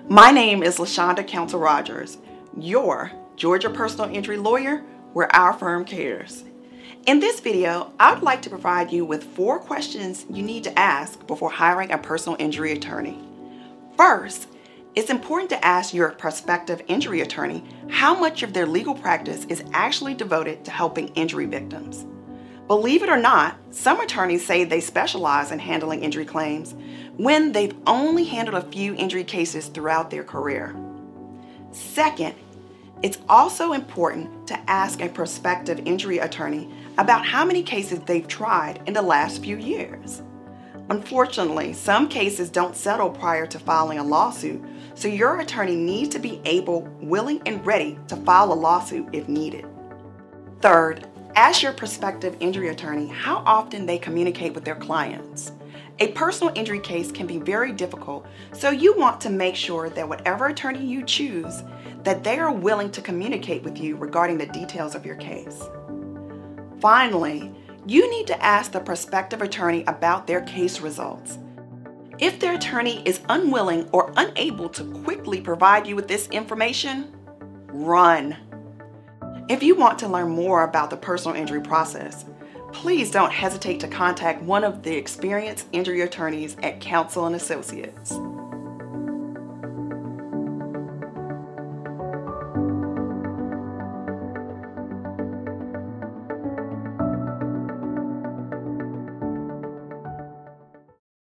My name is LaShonda Counsel Rogers, your Georgia personal injury lawyer, where our firm cares. In this video, I would like to provide you with 4 questions you need to ask before hiring a personal injury attorney. First, it's important to ask your prospective injury attorney how much of their legal practice is actually devoted to helping injury victims. Believe it or not, some attorneys say they specialize in handling injury claims when they've only handled a few injury cases throughout their career. Second, it's also important to ask a prospective injury attorney about how many cases they've tried in the last few years. Unfortunately, some cases don't settle prior to filing a lawsuit, so your attorney needs to be able, willing, and ready to file a lawsuit if needed. Third, ask your prospective injury attorney how often they communicate with their clients. A personal injury case can be very difficult, so you want to make sure that whatever attorney you choose, that they are willing to communicate with you regarding the details of your case. Finally, you need to ask the prospective attorney about their case results. If their attorney is unwilling or unable to quickly provide you with this information, run. If you want to learn more about the personal injury process, please don't hesitate to contact one of the experienced injury attorneys at Counsel & Associates.